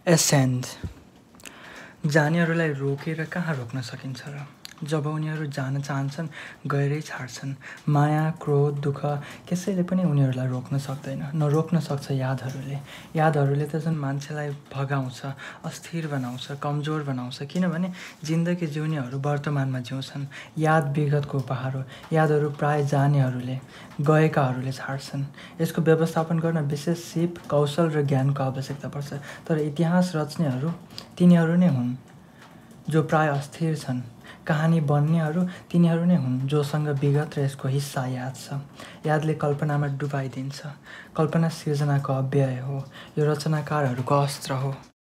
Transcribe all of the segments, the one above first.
Ascend जानेहरूलाई रोकेर कहाँ रोक्न सकिन्छ र? जब उनीहरू जान चाहन्छन् गएरै छाड्छन्। माया, क्रोध, दुःख कसैले पनि उनीहरूलाई रोक्न सक्दैन। नरोक्न सक्छ यादहरूले। यादहरूले त झन् मान्छेलाई भगाउँछ, अस्थिर बनाउँछ, कमजोर बनाउँछ। किनभने जिन्दगी जिउनेहरू वर्तमानमा जिउँछन्। याद विगतको उपहार हो। यादहरू प्राय जानेहरूले, गएकाहरूले छाड्छन्। यसको व्यवस्थापन गर्न विशेष सिप, कौशल र ज्ञानको आवश्यकता पर्छ। तर इतिहास रच्नेहरू तिनीहरू नै हुन् जो प्राय अस्थिर छन्। कहानी बन्नेहरू तिनीहरू नै हुन् जोसँग विगत र यसको हिस्सा याद छ। यादले कल्पनामा डुबाइदिन्छ। कल्पना सिर्जनाको अव्यय हो। यो रचनाकारहरूको अस्त्र हो।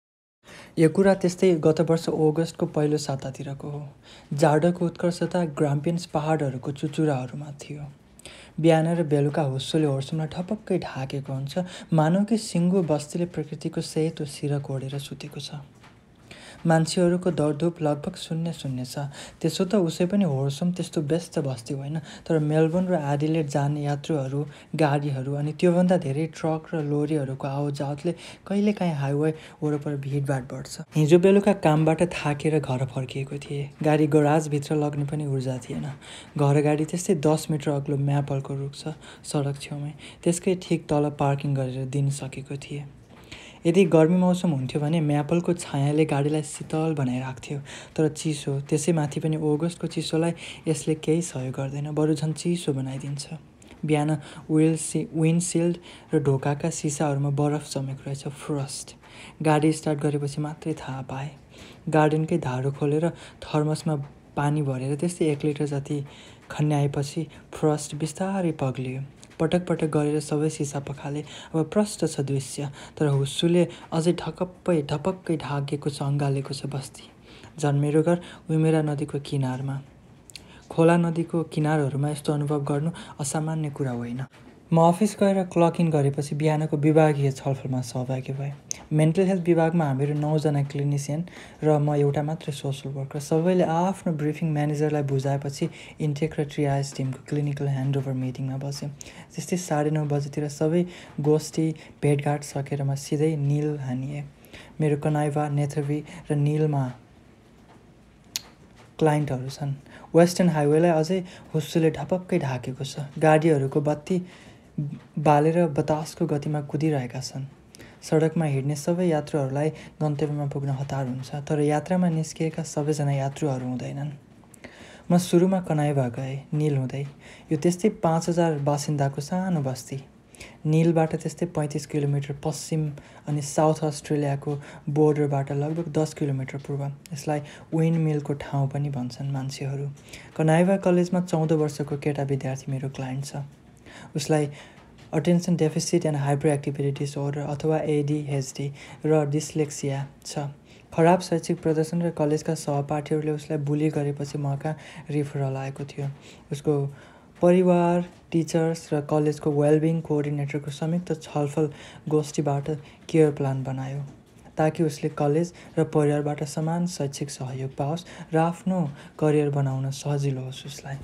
यो कुरा त्यस्तै गत वर्ष अगस्तको पहिलो सातातिरको हो। जाडोको उत्कर्षता ग्राम्पियन्स पहाडहरूको चुचुराहरूमा थियो। बिहान र बेलुका हुस्सोले होर्समलाई ठपक्कै ढाकेको हुन्छ, मानौ कि सिङ्गो बस्तीले प्रकृतिको सेतो सिरक ओढेर सुतेको छ। मान्छेहरूको दौडधुप लगभग शून्य छ। त्यसो त उसै पनि होर्सम त्यस्तो व्यस्त बस्ती होइन। तर मेलबोर्न र एडिलेड जाने यात्रुहरू, गाडीहरू अनि त्योभन्दा धेरै ट्रक र लोरीहरूको आवतजावतले कहिलेकाहीँ हाइवे वरपर भिडभाड बढ्छ। हिजो बेलुका कामबाट थाकेर घर फर्किएको थिएँ। गाडी गराजभित्र लग्ने पनि ऊर्जा थिएन। घर गाडी त्यस्तै 10 मिटर अग्लो म्यापलको रुख छ सडक छेउमै। त्यसकै ठिक तल पार्किङ गरेर दिन सकेको थिएँ। यदि गर्मी मौसम हुन्थ्यो भने म्यापलको छायाले गाडीलाई शीतल बनाइराख्थ्यो। तर चिसो, त्यसैमाथि पनि अगस्तको चिसोलाई यसले केही सहयोग गर्दैन, बरु झन् चिसो बनाइदिन्छ। बिहान विन्डसिल्ड र ढोकाका सिसाहरूमा बरफ जमेको रहेछ, फ्रस्ट। गाडी स्टार्ट गरेपछि मात्रै थाहा पाएँ। गार्डनकै धारो खोलेर थर्मसमा पानी भरेर त्यस्तै 1 लिटर जति खन्याएपछि फ्रस्ट बिस्तारै पग्लियो। पटक पटक गरेर सबै सिसा पखाले। अब प्रष्ट छ दृश्य, तर हुस्सुले अझै ढपक्कै ढाकेको छ, अँगालेको छ बस्ती। झन् मेरो घर उमेरा नदीको किनारमा। खोला नदीको किनारहरूमा यस्तो अनुभव गर्नु असामान्य कुरा होइन। म अफिस गएर क्लक इन गरेपछि बिहानको विभागीय छलफलमा सहभागी भएँ। मेन्टल हेल्थ विभागमा हामीहरू 9 जना क्लिनिसियन र म एउटा मात्रै सोसल वर्कर। सबैले आफ्नो ब्रिफिङ म्यानेजरलाई बुझाएपछि इन्टेक र ट्रियाज टिमको क्लिनिकल ह्यान्डओभर मिटिङमा बसेँ। त्यस्तै 9:30 बजेतिर सबै गोष्ठी भेटघाट सकेर म सिधै निल हानिएँ। मेरो कनाइभा, नेथरवी र निलमा क्लाइन्टहरू छन्। वेस्टर्न हाइवेलाई अझै हुस्सुले ढपक्कै ढाकेको छ। गाडीहरूको बत्ती बालेर बतासको गतिमा कुदिरहेका छन्। सडकमा हिँड्ने सबै यात्रुहरूलाई गन्तव्यमा पुग्न हतार हुन्छ, तर यात्रामा निस्किएका सबैजना यात्रुहरू हुँदैनन्। म सुरुमा कनाइभा गएँ, निल हुँदै। यो त्यस्तै 5000 बासिन्दाको सानो बस्ती। निलबाट त्यस्तै 35 किलोमिटर पश्चिम अनि साउथ अस्ट्रेलियाको बोर्डरबाट लगभग 10 किलोमिटर पूर्व। यसलाई विन्ड मिलको ठाउँ पनि भन्छन् मान्छेहरू। कनाइभा कलेजमा 14 वर्षको केटा विद्यार्थी मेरो क्लाइन्ट छ। उसलाई attention deficit and hyperactivity disorder अथवा ADHD र डिस्लेक्सिया छ। खराब शैक्षिक प्रदर्शन र कलेजका सहपाठीहरूले उसलाई बुली गरेपछि मका रिफरल आएको थियो। उसको परिवार, टिचर्स र कलेजको वेलबिङ कोअर्डिनेटरको संयुक्त छलफल गोष्ठीबाट केयर प्लान बनायो, ताकि उसले कलेज र परिवारबाट समान शैक्षिक सहयोग पाओस् र आफ्नो करियर बनाउन सजिलो होस् उसलाई।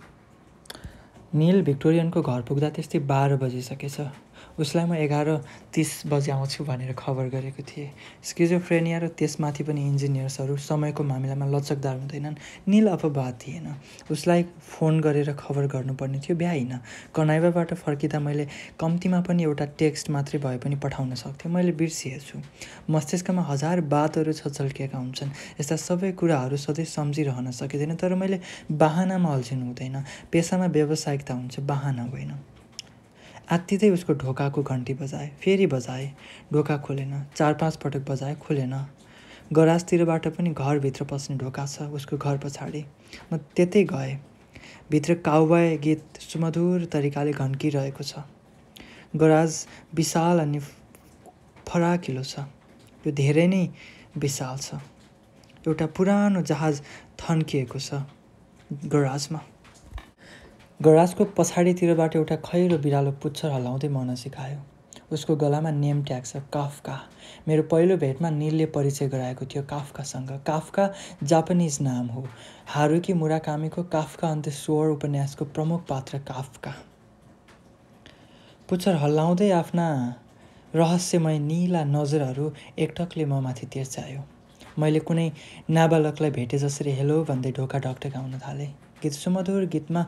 निल भिक्टोरियनको घर पुग्दा त्यस्तै 12 बजिसकेछ। उसलाई म 11:30 बजे आउँछु भनेर खबर गरेको थिएँ। स्किजोफ्रेनिया र त्यसमाथि पनि इन्जिनियर्सहरू समयको मामिलामा लचकदार हुँदैनन्। निल अपवाद थिएन। उसलाई फोन गरेर खबर गर्नुपर्ने थियो, भ्याइन। कनाइभाबाट फर्किँदा मैले कम्तीमा पनि एउटा टेक्स्ट मात्रै भए पनि पठाउन सक्थेँ। मैले बिर्सिएछु। मस्तिष्कमा 1000 बातहरू छचल्किएका हुन्छन्। यस्ता सबै कुराहरू सधैँ सम्झिरहन सकिँदैन, तर मैले बाहनामा अल्झिनु हुँदैन। पेसामा व्यावसायिकता हुन्छ, बाहना होइन। आत्तिँदै उसको ढोकाको घन्टी बजाए, फेरि बजाए। ढोका खोलेन। 4-5 पटक बजाए, खुलेन। गराजतिरबाट पनि घरभित्र पस्ने ढोका छ उसको घर पछाडि। म त्यतै गएँ। भित्र काउबॉय गीत सुमधुर तरिकाले घन्किरहेको छ। गराज विशाल अनि फराकिलो छ। यो धेरै नै विशाल छ। एउटा पुरानो जहाज थन्किएको छ गराजमा। गराजको पछाडितिरबाट एउटा खैरो बिरालो पुच्छर हल्लाउँदै मन सिकायो। उसको गलामा नेम ट्याग छ, काफ्का। मेरो पहिलो भेटमा निलले परिचय गराएको थियो काफ्कासँग। काफ्का जापानिज नाम हो। हारुकी मुराकामीको काफ्का एन्ड द शोर उपन्यासको प्रमुख पात्र काफ्का। पुच्छर हल्लाउँदै आफ्ना रहस्यमय नीला नजरहरू एकटकले ममाथि तिर्चायो। मैले कुनै नाबालकलाई भेटे जसरी हेलो भन्दै ढोका ढकढकाउन थालेँ। गीत सुमधुर गीतमा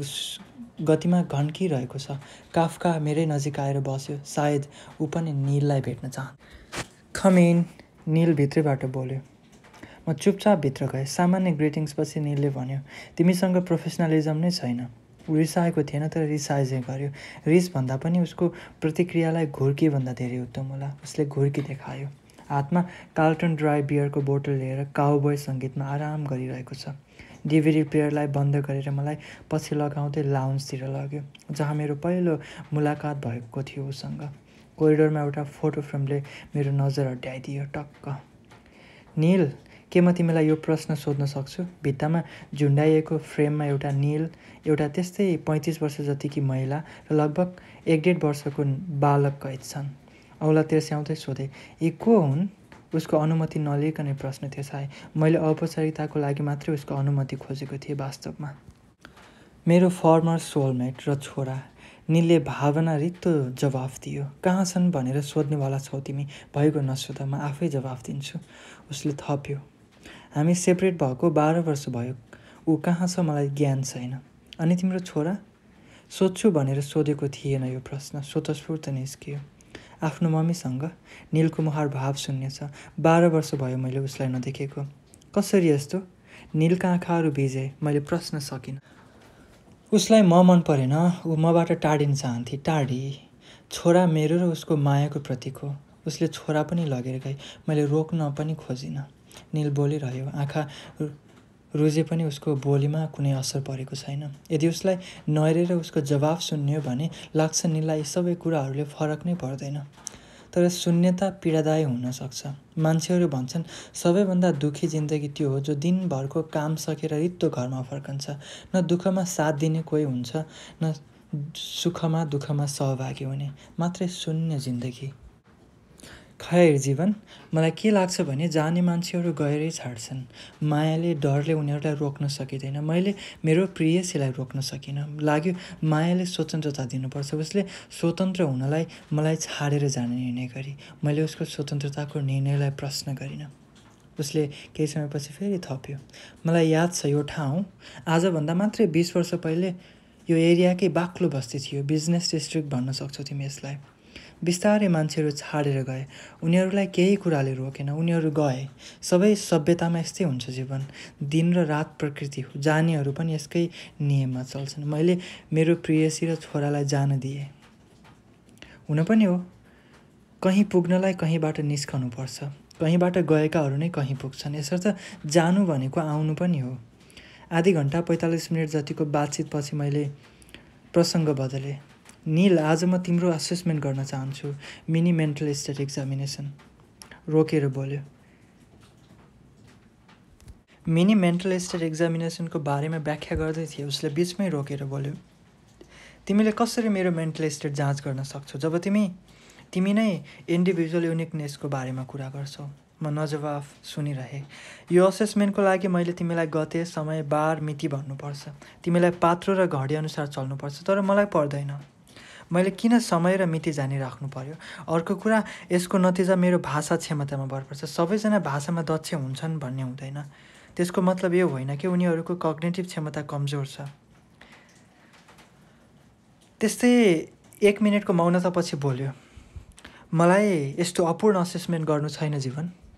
गतिमा घन्किरहेको छ। काफ्का मेरै नजिक आएर बस्यो। सायद ऊ पनि नीललाई भेट्न चाहन्छ। कम इन, नील भित्रैबाट बोल्यो। म चुपचाप भित्र गएँ। सामान्य ग्रिटिङ्सपछि नीलले भन्यो, तिमीसँग प्रोफेसनलिजम नै छैन। ऊ रिसाएको थिएन, तर रिसाए चाहिँ गर्यो। रिस भन्दा पनि उसको प्रतिक्रियालाई घुर्कीभन्दा धेरै उत्तम होला। उसले घुर्की देखायो। हातमा कार्लटन ड्राई बियरको बोतल लिएर काउबोय सङ्गीतमा आराम गरिरहेको छ। डिभिडी प्लेयरलाई बन्द गरेर मलाई पछि लगाउँदै लाउन्जतिर लग्यो, जहाँ मेरो पहिलो मुलाकात भएको थियो उसँग। कोरिडोरमा एउटा फोटो फ्रेमले मेरो नजर अड्याइदियो। टक्क। नील, के म तिमीलाई यो प्रश्न सोध्न सक्छु? भित्तामा झुन्डाइएको फ्रेममा एउटा नील, एउटा त्यस्तै 35 वर्ष जतिकी महिला र लगभग 1.5 वर्षको बालक कैद छन्। औला तिर्स्याउँदै सोधे, यी को हुन्? उसको अनुमति नलिकनै प्रश्न थिए। मैले औपचारिकताको लागि मात्रै उसको अनुमति खोजेको थिएँ वास्तवमा। मेरो फर्मर सोलमेट र छोरा। नीलले भावना रित्तो जवाफ दियो। कहाँ छन् भनेर सोध्नेवाला छौ तिमी? भएको नसोध, म आफै जवाफ दिन्छु। उसले थप्यो, हामी सेपरेट भएको 12 वर्ष भयो। ऊ कहाँ छ मलाई ज्ञान छैन। अनि तिम्रो छोरा? सोध्छु भनेर सोधेको थिएन यो प्रश्न, स्वतस्फूर्त निस्कियो। आफ्नो मम्मीसँग। नीलको मुहार भाव शून्य छ। 12 वर्ष भयो मैले उसलाई नदेखेको। कसरी यस्तो? नीलका आँखाहरू भिजे। मैले प्रश्न सकिनँ। उसलाई म मन परेन। ऊ मबाट टाढिन चाहन्थे। टाढी। छोरा मेरो र उसको मायाको प्रतीक हो। उसले छोरा पनि लगेर गई। मैले रोक्न पनि खोजिनँ। नील बोलिरह्यो। आँखा रुझे पनि उसको बोलीमा कुनै असर परेको छैन। यदि उसलाई नहेरेर उसको जवाफ सुन्यो भने लाग्छ नीललाई यी सबै कुराहरूले फरक नै पर्दैन। तर शून्यता पीडादायी हुन सक्छ। मान्छेहरू भन्छन् सबैभन्दा दुःखी जिन्दगी त्यो हो जो दिनभरको काम सकेर रित्तो घरमा फर्कन्छ। न दुःखमा साथ दिने कोही हुन्छ, न सुखमा दुःखमा सहभागी हुने, मात्रै शून्य जिन्दगी। खैर जीवन, मलाई के लाग्छ भने जाने मान्छेहरू गएरै छाड्छन्। मायाले, डरले उनीहरूलाई रोक्न सकिँदैन। मैले मेरो प्रेयसीलाई रोक्न सकिनँ। लाग्यो मायाले स्वतन्त्रता दिनुपर्छ। उसले स्वतन्त्र हुनलाई मलाई छाडेर जाने निर्णय गरी। मैले उसको स्वतन्त्रताको निर्णयलाई प्रश्न गरिनँ। उसले केही समयपछि फेरि थप्यो, मलाई याद छ यो ठाउँ आजभन्दा मात्रै 20 वर्ष पहिले यो एरियाकै बाक्लो बस्ती थियो। बिजनेस डिस्ट्रिक्ट भन्न सक्छौ तिमी यसलाई। बिस्तारै मान्छेहरू छाडेर गए। उनीहरूलाई केही कुराले रोकेन। उनीहरू गए। सबै सभ्यतामा यस्तै हुन्छ जीवन। दिन र रात प्रकृति हो। जानेहरू पनि यसकै नियममा चल्छन्। मैले मेरो प्रेयसी र छोरालाई जान दिएँ। हुन पनि हो, कहीँ पुग्नलाई कहीँबाट निस्कनु पर्छ। कहीँबाट गएकाहरू नै कहीँ पुग्छन्। यसर्थ जानु भनेको आउनु पनि हो। आधी घन्टा 45 मिनट जतिको बातचितपछि मैले प्रसङ्ग बदलेँ। नील, आज म तिम्रो असेसमेन्ट गर्न चाहन्छु। Mini mental state examination. रोकेर बोल्यो। मिनी मेन्टल स्टेट एक्जामिनेसनको बारेमा व्याख्या गर्दै थिए। उसले बिचमै रोकेर बोल्यो, तिमीले कसरी मेरो मेन्टल स्टेट जाँच गर्न सक्छौ जब तिमी नै इन्डिभिजुअल युनिकनेसको बारेमा कुरा गर्छौ? म नजवाफ सुनिरहेँ। यो असेसमेन्टको लागि मैले तिमीलाई गते, समय, बार, मिति भन्नुपर्छ। तिमीलाई पात्रो र घडी अनुसार चल्नुपर्छ। तर मलाई पर्दैन। मैले किन समय र मिति जानिराख्नु पर्यो? अर्को कुरा, यसको नतिजा मेरो भाषा क्षमतामा भर पर्छ। सबैजना भाषामा दक्ष हुन्छन् भन्ने हुँदैन। त्यसको मतलब यो होइन कि उनीहरूको कग्निटिभ क्षमता कमजोर छ। त्यस्तै 1 मिनेटको मौनतापछि बोल्यो, मलाई यस्तो अपूर्ण असेसमेन्ट गर्नु छैन जीवन।